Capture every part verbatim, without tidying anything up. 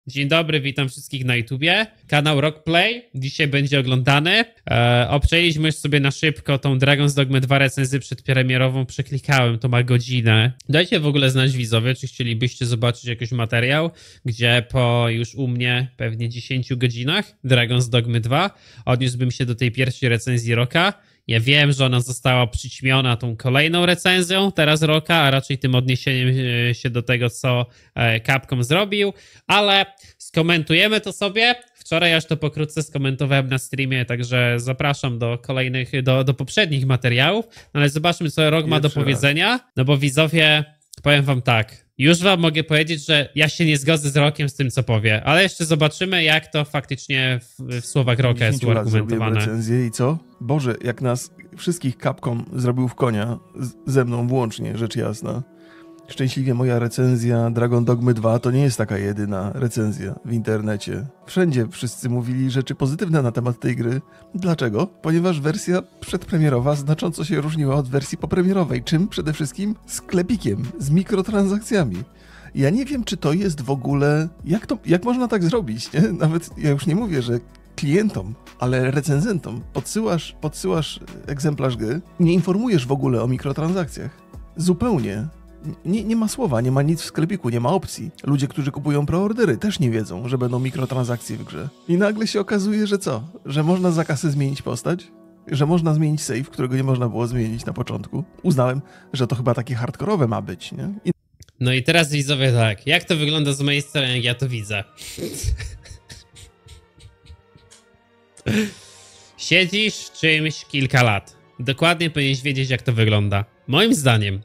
Dzień dobry, witam wszystkich na YouTubie. Kanał Rockplay dzisiaj będzie oglądany. E, obczęliśmy już sobie na szybko tą Dragon's Dogma dwa recenzję przedpremierową. Przeklikałem, to ma godzinę. Dajcie w ogóle znać widzowie, czy chcielibyście zobaczyć jakiś materiał, gdzie po już u mnie pewnie dziesięciu godzinach Dragon's Dogma dwa odniósłbym się do tej pierwszej recenzji Rocka. Ja wiem, że ona została przyćmiona tą kolejną recenzją teraz Rocka, a raczej tym odniesieniem się do tego, co Capcom zrobił, ale skomentujemy to sobie. Wczoraj aż to pokrótce skomentowałem na streamie, także zapraszam do kolejnych, do, do poprzednich materiałów, no ale zobaczmy, co Rock ma do powiedzenia, no bo widzowie, powiem wam tak, już wam mogę powiedzieć, że ja się nie zgodzę z Rockiem z tym, co powie, ale jeszcze zobaczymy, jak to faktycznie w, w słowach Rocka jest uargumentowane. Recenzję i co? Boże, jak nas wszystkich Capcom zrobił w konia, z, ze mną włącznie, rzecz jasna. Szczęśliwie moja recenzja Dragon Dogmy dwa to nie jest taka jedyna recenzja w internecie. Wszędzie wszyscy mówili rzeczy pozytywne na temat tej gry. Dlaczego? Ponieważ wersja przedpremierowa znacząco się różniła od wersji popremierowej. Czym? Przede wszystkim sklepikiem, z mikrotransakcjami. Ja nie wiem, czy to jest w ogóle... Jak, to, jak można tak zrobić, nie? Nawet ja już nie mówię, że klientom, ale recenzentom podsyłasz, podsyłasz egzemplarz gry, nie informujesz w ogóle o mikrotransakcjach. Zupełnie. Nie, nie ma słowa, nie ma nic w sklepiku, nie ma opcji. Ludzie, którzy kupują preordery, też nie wiedzą, że będą mikrotransakcje w grze. I nagle się okazuje, że co? Że można za kasę zmienić postać? Że można zmienić save, którego nie można było zmienić na początku? Uznałem, że to chyba takie hardkorowe ma być, nie? I... No i teraz widzowie tak, jak to wygląda z mojej strony, jak ja to widzę? Siedzisz w czymś kilka lat. Dokładnie powinieneś wiedzieć, jak to wygląda. Moim zdaniem.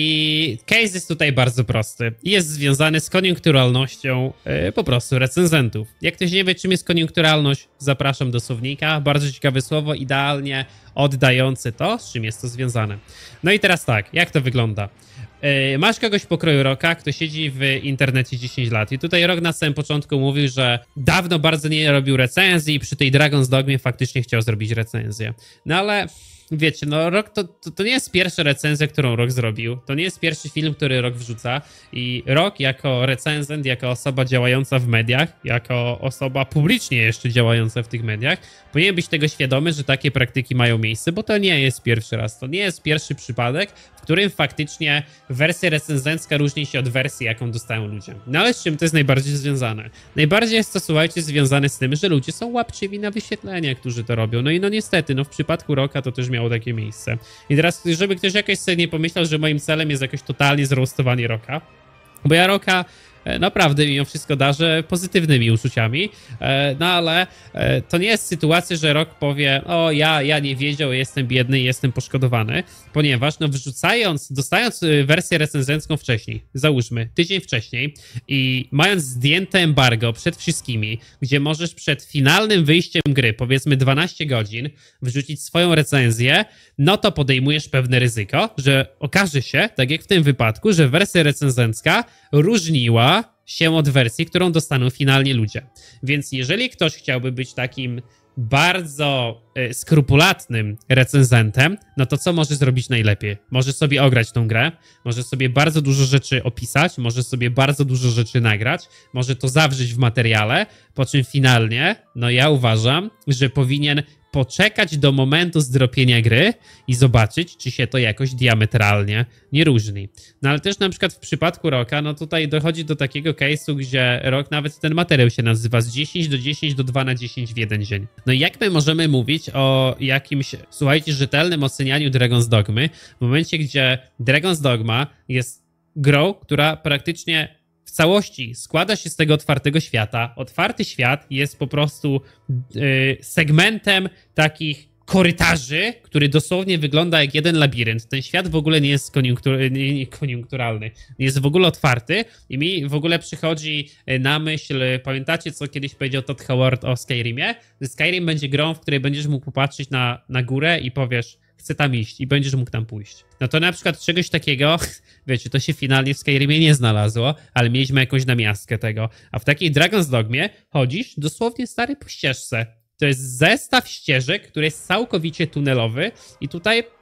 I case jest tutaj bardzo prosty. Jest związany z koniunkturalnością yy, po prostu recenzentów. Jak ktoś nie wie, czym jest koniunkturalność, zapraszam do słownika. Bardzo ciekawe słowo, idealnie oddające to, z czym jest to związane. No i teraz tak, jak to wygląda? Yy, masz kogoś pokroju Rocka, kto siedzi w internecie dziesięć lat i tutaj Rock na samym początku mówił, że dawno bardzo nie robił recenzji i przy tej Dragon's Dogmie faktycznie chciał zrobić recenzję. No ale... Wiecie, no Rock to, to, to nie jest pierwsza recenzja, którą Rock zrobił. To nie jest pierwszy film, który Rock wrzuca. I Rock jako recenzent, jako osoba działająca w mediach, jako osoba publicznie jeszcze działająca w tych mediach, powinien być tego świadomy, że takie praktyki mają miejsce, bo to nie jest pierwszy raz. To nie jest pierwszy przypadek, w którym faktycznie wersja recenzencka różni się od wersji, jaką dostają ludzie. No ale z czym to jest najbardziej związane? Najbardziej jest to, słuchajcie, związane z tym, że ludzie są łapczywi na wyświetlenia, którzy to robią. No i no niestety, no w przypadku Rocka to też miało takie miejsce. I teraz, żeby ktoś jakoś sobie nie pomyślał, że moim celem jest jakoś totalnie zroastowanie Rocka, bo ja Rocka naprawdę mimo wszystko darzę pozytywnymi uczuciami, no ale to nie jest sytuacja, że Rock powie, o ja, ja nie wiedział, jestem biedny i jestem poszkodowany, ponieważ no wrzucając, dostając wersję recenzencką wcześniej, załóżmy tydzień wcześniej i mając zdjęte embargo przed wszystkimi, gdzie możesz przed finalnym wyjściem gry, powiedzmy dwanaście godzin, wrzucić swoją recenzję, no to podejmujesz pewne ryzyko, że okaże się, tak jak w tym wypadku, że wersja recenzencka różniła się od wersji, którą dostaną finalnie ludzie. Więc jeżeli ktoś chciałby być takim bardzo y, skrupulatnym recenzentem, no to co może zrobić najlepiej? Może sobie ograć tą grę, może sobie bardzo dużo rzeczy opisać, może sobie bardzo dużo rzeczy nagrać, może to zawrzeć w materiale, po czym finalnie, no ja uważam, że powinien poczekać do momentu zdropienia gry i zobaczyć, czy się to jakoś diametralnie nie różni. No ale też na przykład w przypadku Rocka, no tutaj dochodzi do takiego case'u, gdzie Rock, nawet ten materiał się nazywa z dziesięć do dziesięć do dwa na dziesięć w jeden dzień. No i jak my możemy mówić o jakimś, słuchajcie, rzetelnym ocenianiu Dragon's Dogmy w momencie, gdzie Dragon's Dogma jest grą, która praktycznie w całości składa się z tego otwartego świata. Otwarty świat jest po prostu yy, segmentem takich korytarzy, który dosłownie wygląda jak jeden labirynt. Ten świat w ogóle nie jest koniunktur nie, nie koniunkturalny. Jest w ogóle otwarty i mi w ogóle przychodzi na myśl, pamiętacie, co kiedyś powiedział Todd Howard o Skyrimie? Że Skyrim będzie grą, w której będziesz mógł popatrzeć na, na górę i powiesz, chcę tam iść i będziesz mógł tam pójść. No to na przykład czegoś takiego, wiecie, to się finalnie w Skyrimie nie znalazło, ale mieliśmy jakąś namiastkę tego. A w takiej Dragon's Dogmie chodzisz dosłownie stary po ścieżce. To jest zestaw ścieżek, który jest całkowicie tunelowy i tutaj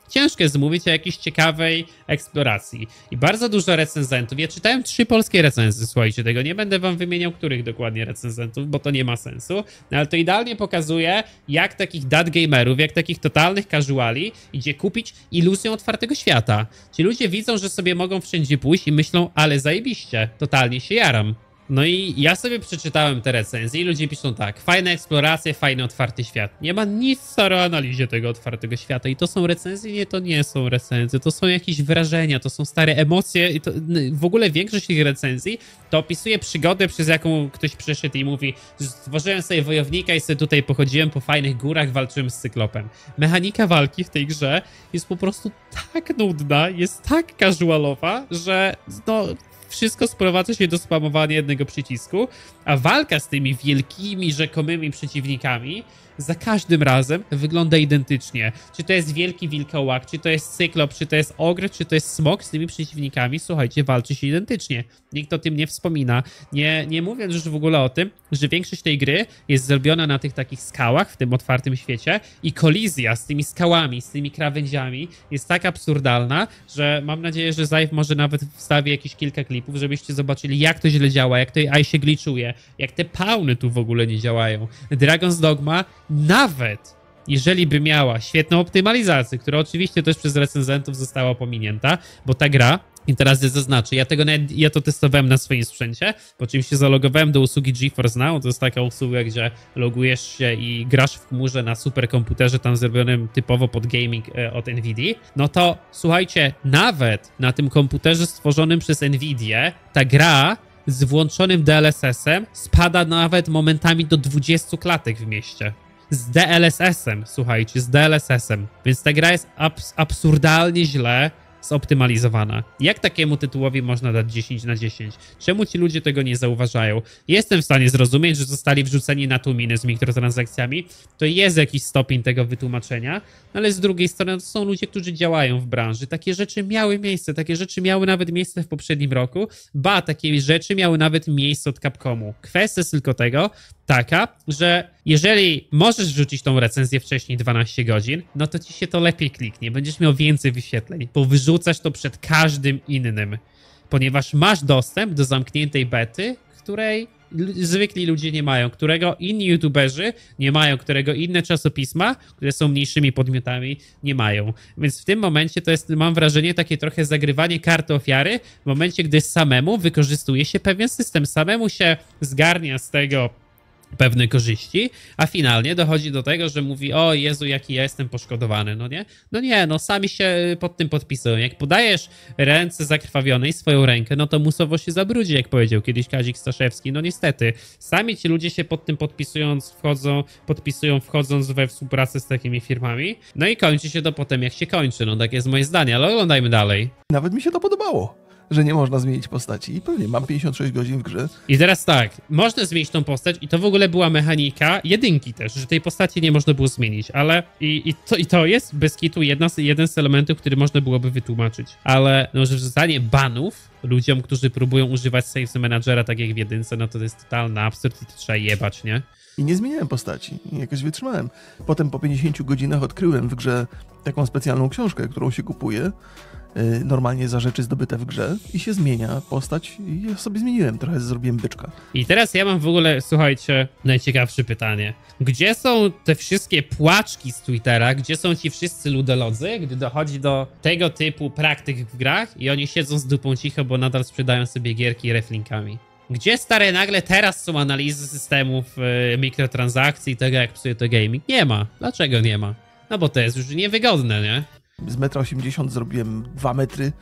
ciężko jest mówić o jakiejś ciekawej eksploracji. I bardzo dużo recenzentów, ja czytałem trzy polskie recenzje, słuchajcie tego, nie będę wam wymieniał, których dokładnie recenzentów, bo to nie ma sensu, no ale to idealnie pokazuje, jak takich dat gamerów, jak takich totalnych casuali idzie kupić iluzją otwartego świata. Ci ludzie widzą, że sobie mogą wszędzie pójść i myślą, ale zajebiście, totalnie się jaram. No i ja sobie przeczytałem te recenzje i ludzie piszą tak, fajne eksploracje, fajny otwarty świat. Nie ma nic staro o analizie tego otwartego świata i to są recenzje, nie, to nie są recenzje, to są jakieś wrażenia, to są stare emocje i to w ogóle większość tych recenzji to opisuje przygodę, przez jaką ktoś przeszedł i mówi, że stworzyłem sobie wojownika i sobie tutaj pochodziłem po fajnych górach, walczyłem z cyklopem. Mechanika walki w tej grze jest po prostu tak nudna, jest tak casualowa, że no... wszystko sprowadza się do spamowania jednego przycisku, a walka z tymi wielkimi, rzekomymi przeciwnikami za każdym razem wygląda identycznie. Czy to jest wielki wilkołak, czy to jest cyklop, czy to jest ogr, czy to jest smok, z tymi przeciwnikami, słuchajcie, walczy się identycznie. Nikt o tym nie wspomina. Nie, nie mówiąc już w ogóle o tym, że większość tej gry jest zrobiona na tych takich skałach w tym otwartym świecie i kolizja z tymi skałami, z tymi krawędziami jest tak absurdalna, że mam nadzieję, że Zajf może nawet wstawi jakieś kilka klipów, żebyście zobaczyli, jak to źle działa, jak to A I się glitchuje, jak te pauny tu w ogóle nie działają. Dragon's Dogma nawet jeżeli by miała świetną optymalizację, która oczywiście też przez recenzentów została pominięta, bo ta gra, i teraz zaznaczę, ja tego nawet, ja to testowałem na swoim sprzęcie, po czym się zalogowałem do usługi GeForce Now, to jest taka usługa, gdzie logujesz się i grasz w chmurze na superkomputerze tam zrobionym typowo pod gaming e, od Nvidia, no to słuchajcie, nawet na tym komputerze stworzonym przez Nvidię ta gra z włączonym D L S S-em spada nawet momentami do dwudziestu klatek w mieście. Z D L S S-em, słuchajcie, z D L S S-em. Więc ta gra jest abs absurdalnie źle zoptymalizowana. Jak takiemu tytułowi można dać dziesięć na dziesięć? Czemu ci ludzie tego nie zauważają? Jestem w stanie zrozumieć, że zostali wrzuceni na tą minę z mikrotransakcjami. To jest jakiś stopień tego wytłumaczenia, ale z drugiej strony to są ludzie, którzy działają w branży. Takie rzeczy miały miejsce, takie rzeczy miały nawet miejsce w poprzednim roku. Ba, takie rzeczy miały nawet miejsce od Capcomu. Kwestia jest tylko tego taka, że jeżeli możesz wrzucić tą recenzję wcześniej dwanaście godzin, no to ci się to lepiej kliknie, będziesz miał więcej wyświetleń, bo wyrzucasz to przed każdym innym, ponieważ masz dostęp do zamkniętej bety, której zwykli ludzie nie mają, którego inni youtuberzy nie mają, którego inne czasopisma, które są mniejszymi podmiotami, nie mają. Więc w tym momencie to jest, mam wrażenie, takie trochę zagrywanie karty ofiary w momencie, gdy samemu wykorzystuje się pewien system, samemu się zgarnia z tego pewne korzyści, a finalnie dochodzi do tego, że mówi, o Jezu, jaki ja jestem poszkodowany, no nie? No nie, no sami się pod tym podpisują. Jak podajesz ręce zakrwawionej swoją rękę, no to musowo się zabrudzi, jak powiedział kiedyś Kazik Staszewski. No niestety, sami ci ludzie się pod tym podpisując, wchodzą, podpisują wchodząc we współpracę z takimi firmami, no i kończy się to potem, jak się kończy. No tak jest moje zdanie, ale oglądajmy dalej. Nawet mi się to podobało, że nie można zmienić postaci i pewnie mam pięćdziesiąt sześć godzin w grze. I teraz tak, można zmienić tą postać i to w ogóle była mechanika jedynki też, że tej postaci nie można było zmienić, ale i, i, to, i to jest bez kitu jedna, jeden z elementów, który można byłoby wytłumaczyć, ale no, że wrzucanie banów ludziom, którzy próbują używać Saves Managera tak jak w jedynce, no to, to jest totalny absurd i to trzeba jebać, nie? I nie zmieniałem postaci, i jakoś wytrzymałem. Potem po pięćdziesięciu godzinach odkryłem w grze taką specjalną książkę, którą się kupuje, normalnie za rzeczy zdobyte w grze i się zmienia postać i ja sobie zmieniłem, trochę zrobiłem byczka. I teraz ja mam w ogóle, słuchajcie, najciekawsze pytanie. Gdzie są te wszystkie płaczki z Twittera, gdzie są ci wszyscy ludolodzy, gdy dochodzi do tego typu praktyk w grach i oni siedzą z dupą cicho, bo nadal sprzedają sobie gierki reflinkami? Gdzie stare nagle teraz są analizy systemów yy, mikrotransakcji i tego, jak psuje to gaming? Nie ma. Dlaczego nie ma? No bo to jest już niewygodne, nie? Z metra osiemdziesiąt zrobiłem dwa metry,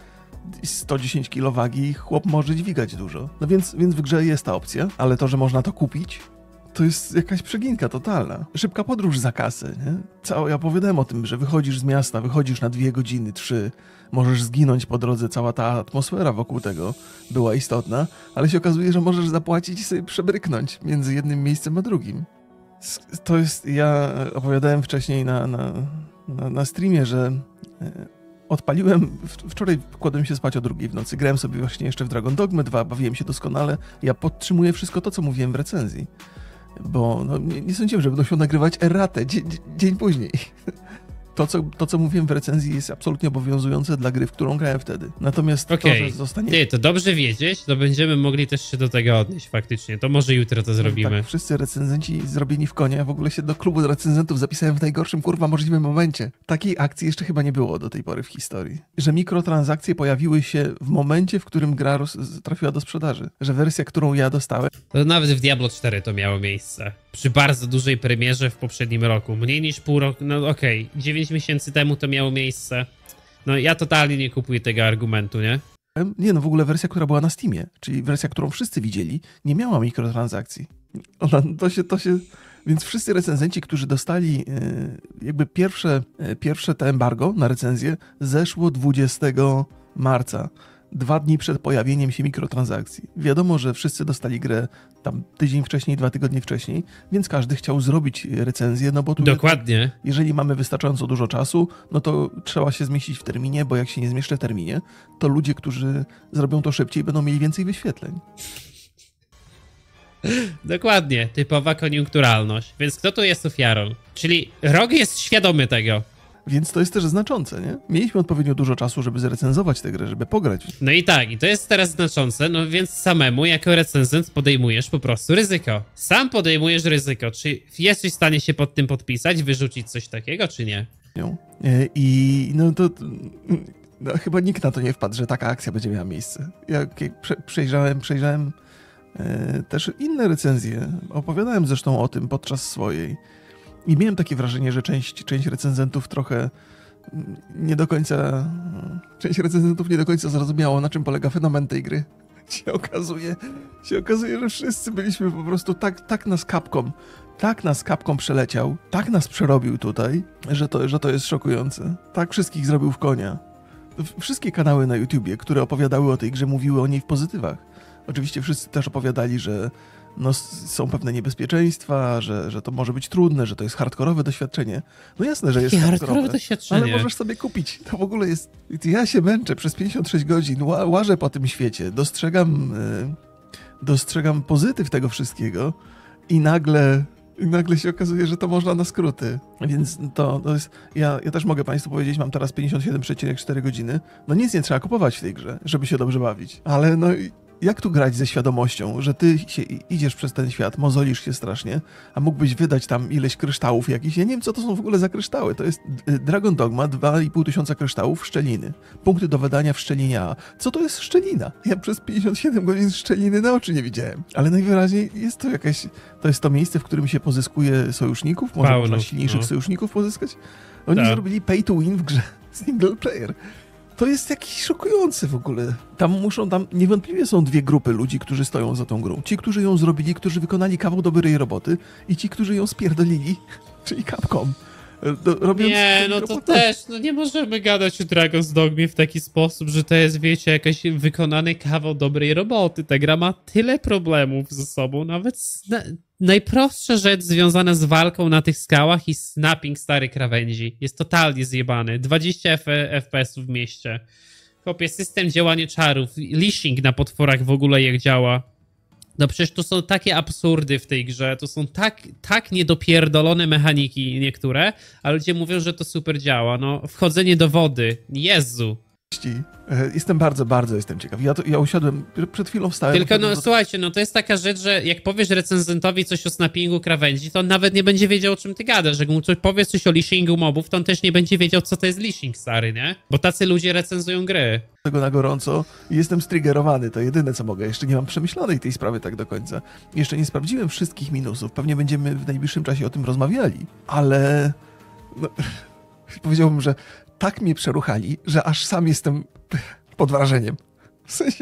sto dziesięć kilo wagi, chłop może dźwigać dużo. No więc, więc w grze jest ta opcja, ale to, że można to kupić, to jest jakaś przeginka totalna. Szybka podróż za kasę, nie? Całe, ja opowiadałem o tym, że wychodzisz z miasta, wychodzisz na dwie godziny, trzy, możesz zginąć po drodze, cała ta atmosfera wokół tego była istotna, ale się okazuje, że możesz zapłacić i sobie przebryknąć między jednym miejscem a drugim. To jest, ja opowiadałem wcześniej na, na, na, na streamie, że odpaliłem, wczoraj kładłem się spać o drugiej w nocy, grałem sobie właśnie jeszcze w Dragon Dogma dwa, bawiłem się doskonale, ja podtrzymuję wszystko to, co mówiłem w recenzji, bo no, nie, nie sądziłem, że będą się nagrywać erratę dzień, dzień później. To co, to, co mówiłem w recenzji, jest absolutnie obowiązujące dla gry, w którą grałem wtedy. Natomiast Okej, to, że zostanie... Ty, to dobrze wiedzieć, to będziemy mogli też się do tego odnieść faktycznie. To może jutro to zrobimy. Tak, wszyscy recenzenci zrobieni w konia. Ja w ogóle się do klubu recenzentów zapisałem w najgorszym, kurwa, możliwym momencie. Takiej akcji jeszcze chyba nie było do tej pory w historii. Że mikrotransakcje pojawiły się w momencie, w którym gra roz... trafiła do sprzedaży. Że wersja, którą ja dostałem... To nawet w Diablo cztery to miało miejsce. Przy bardzo dużej premierze w poprzednim roku. Mniej niż pół roku, no okej, okay. dziewięć miesięcy temu to miało miejsce. No ja totalnie nie kupuję tego argumentu, nie? Nie, no w ogóle wersja, która była na Steamie, czyli wersja, którą wszyscy widzieli, nie miała mikrotransakcji. Ona, to się, to się... Więc wszyscy recenzenci, którzy dostali jakby pierwsze, pierwsze te embargo na recenzję, zeszło dwudziestego marca. Dwa dni przed pojawieniem się mikrotransakcji. Wiadomo, że wszyscy dostali grę tam tydzień wcześniej, dwa tygodnie wcześniej, więc każdy chciał zrobić recenzję, no bo tu... Dokładnie. Jeżeli mamy wystarczająco dużo czasu, no to trzeba się zmieścić w terminie, bo jak się nie zmieszczę w terminie, to ludzie, którzy zrobią to szybciej, będą mieli więcej wyświetleń. Dokładnie, typowa koniunkturalność. Więc kto tu jest ofiarą? Czyli R O G jest świadomy tego. Więc to jest też znaczące, nie? Mieliśmy odpowiednio dużo czasu, żeby zrecenzować tę grę, żeby pograć. No i tak, i to jest teraz znaczące, no więc samemu jako recenzent podejmujesz po prostu ryzyko. Sam podejmujesz ryzyko. Czy jesteś w stanie się pod tym podpisać, wyrzucić coś takiego, czy nie? I no to... No, chyba nikt na to nie wpadł, że taka akcja będzie miała miejsce. Ja prze, przejrzałem, przejrzałem e, też inne recenzje. Opowiadałem zresztą o tym podczas swojej. I miałem takie wrażenie, że część, część recenzentów trochę nie do końca... Część recenzentów nie do końca zrozumiało, na czym polega fenomen tej gry. Się okazuje, się okazuje, że wszyscy byliśmy po prostu tak, tak nas Capcom, tak nas Capcom przeleciał, tak nas przerobił tutaj, że to, że to jest szokujące. Tak wszystkich zrobił w konia. Wszystkie kanały na YouTubie, które opowiadały o tej grze, mówiły o niej w pozytywach. Oczywiście wszyscy też opowiadali, że no, są pewne niebezpieczeństwa, że, że to może być trudne, że to jest hardkorowe doświadczenie. No jasne, że jest Jakie hardkorowe, hardkorowe doświadczenie? ale możesz sobie kupić. To w ogóle jest... Ja się męczę przez pięćdziesiąt sześć godzin, ła, łażę po tym świecie, dostrzegam, yy, dostrzegam pozytyw tego wszystkiego i nagle... I nagle się okazuje, że to można na skróty. Więc to, to jest... Ja, ja też mogę Państwu powiedzieć, mam teraz pięćdziesiąt siedem przecinek cztery godziny. No nic nie trzeba kupować w tej grze, żeby się dobrze bawić. Ale no... Jak tu grać ze świadomością, że ty się idziesz przez ten świat, mozolisz się strasznie, a mógłbyś wydać tam ileś kryształów jakichś? Ja nie wiem, co to są w ogóle za kryształy. To jest Dragon Dogma, dwa i pół tysiąca kryształów, szczeliny. Punkty do wydania w szczelinie A. Co to jest szczelina? Ja przez pięćdziesiąt siedem godzin szczeliny na oczy nie widziałem. Ale najwyraźniej jest to jakaś... To jest to miejsce, w którym się pozyskuje sojuszników? Może Paulu, można silniejszych no. sojuszników pozyskać? Oni Tak. zrobili pay to win w grze single player. To jest jakiś szokujący w ogóle. Tam muszą, tam niewątpliwie są dwie grupy ludzi, którzy stoją za tą grą. Ci, którzy ją zrobili, którzy wykonali kawał dobrej roboty i ci, którzy ją spierdolili, czyli Capcom. Do, robiąc nie, no to robotę. też, no nie możemy gadać o Dragon's Dogmie w taki sposób, że to jest, wiecie, jakiś wykonany kawał dobrej roboty. Ta gra ma tyle problemów ze sobą, nawet na, najprostsza rzecz związana z walką na tych skałach i snapping starych krawędzi jest totalnie zjebany. dwadzieścia F P S-ów w mieście. Chłopie, system działania czarów, leashing na potworach w ogóle jak działa. No przecież to są takie absurdy w tej grze, to są tak, tak niedopierdolone mechaniki niektóre, a ludzie mówią, że to super działa. No, wchodzenie do wody, Jezu. Jestem bardzo, bardzo jestem ciekaw. Ja, to, ja usiadłem, przed chwilą wstałem... Tylko no do... słuchajcie, no to jest taka rzecz, że jak powiesz recenzentowi coś o snappingu krawędzi, to on nawet nie będzie wiedział, o czym ty gadasz. Jak mu coś powiesz coś o leashingu mobów, to on też nie będzie wiedział, co to jest leashing, stary, nie? Bo tacy ludzie recenzują gry. Tego na gorąco i jestem striggerowany, to jedyne co mogę. Jeszcze nie mam przemyślanej tej sprawy tak do końca. Jeszcze nie sprawdziłem wszystkich minusów. Pewnie będziemy w najbliższym czasie o tym rozmawiali, ale no, powiedziałbym, że tak mnie przeruchali, że aż sam jestem pod wrażeniem. W sensie,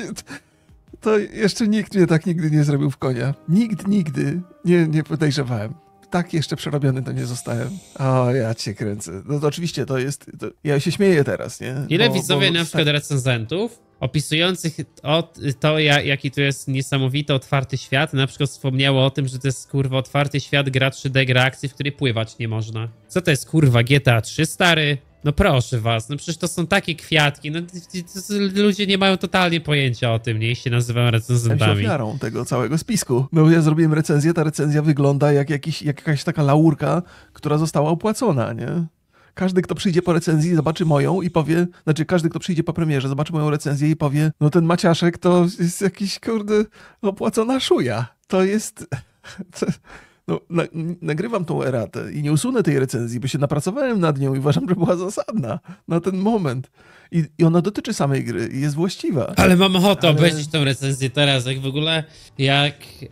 to jeszcze nikt mnie tak nigdy nie zrobił w konia. Nikt nigdy nie, nie podejrzewałem. Tak jeszcze przerobiony to nie zostałem. O, ja cię kręcę. No to oczywiście to jest... To, ja się śmieję teraz, nie? Ile bo, widzowie bo, na przykład tak... recenzentów opisujących o, to, jaki tu jest niesamowity otwarty świat, na przykład wspomniało o tym, że to jest kurwa otwarty świat gra trzy D, gra akcji, w której pływać nie można. Co to jest kurwa G T A trzy, stary? No proszę was, no przecież to są takie kwiatki, no ludzie nie mają totalnie pojęcia o tym, nie się nazywają recenzentami. Ja się ofiarą tego całego spisku. No ja zrobiłem recenzję, ta recenzja wygląda jak, jakiś, jak jakaś taka laurka, która została opłacona, nie? Każdy, kto przyjdzie po recenzji, zobaczy moją i powie, znaczy każdy, kto przyjdzie po premierze, zobaczy moją recenzję i powie, no ten Maciaszek to jest jakiś, kurde, opłacona szuja. To jest... To, no, na, nagrywam tą eratę i nie usunę tej recenzji, bo się napracowałem nad nią i uważam, że była zasadna na ten moment. I, i ona dotyczy samej gry i jest właściwa. Ale mam ochotę Ale... obejrzeć tą recenzję teraz, jak w ogóle, jak...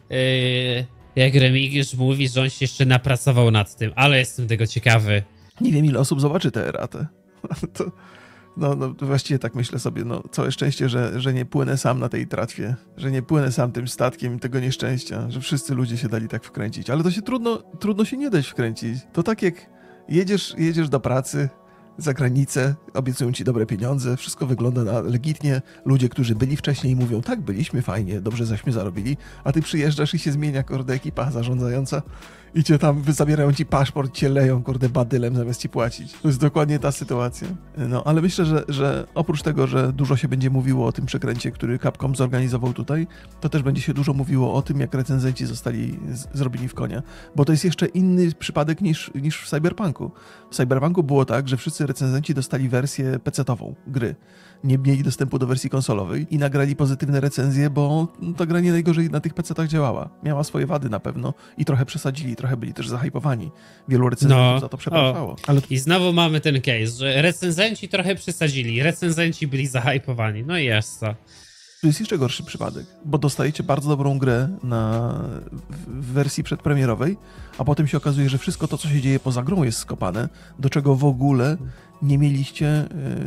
Yy... Jak Remigiusz mówi, że on się jeszcze napracował nad tym, ale jestem tego ciekawy. Nie wiem, ile osób zobaczy tę eratę. To, no, no właściwie tak myślę sobie, no całe szczęście, że, że nie płynę sam na tej tratwie, że nie płynę sam tym statkiem tego nieszczęścia, że wszyscy ludzie się dali tak wkręcić. Ale to się trudno, trudno się nie dać wkręcić. To tak jak jedziesz, jedziesz do pracy, za granicę, obiecują ci dobre pieniądze, wszystko wygląda na legitnie. Ludzie, którzy byli wcześniej mówią, tak, byliśmy fajnie, dobrze żeśmy zarobili, a ty przyjeżdżasz i się zmienia, kurde, ekipa zarządzająca i cię tam, zabierają ci paszport, cię leją, kurde, badylem zamiast ci płacić. To jest dokładnie ta sytuacja. No, ale myślę, że, że oprócz tego, że dużo się będzie mówiło o tym przekręcie, który Capcom zorganizował tutaj, to też będzie się dużo mówiło o tym, jak recenzenci zostali z- zrobieni w konia. Bo to jest jeszcze inny przypadek niż, niż w Cyberpunku. W Cyberpunku było tak, że wszyscy recenzenci dostali wersję pecetową gry. Nie mieli dostępu do wersji konsolowej i nagrali pozytywne recenzje, bo ta gra nie najgorzej na tych pecetach działała. Miała swoje wady na pewno i trochę przesadzili, trochę byli też zahypowani. Wielu recenzentów No, za to przepraszało. o. Ale I znowu mamy ten case, że recenzenci trochę przesadzili, recenzenci byli zahypowani, no i jest to. tu jest jeszcze gorszy przypadek, bo dostajecie bardzo dobrą grę na, w, w wersji przedpremierowej, a potem się okazuje, że wszystko to, co się dzieje poza grą jest skopane, do czego w ogóle nie mieliście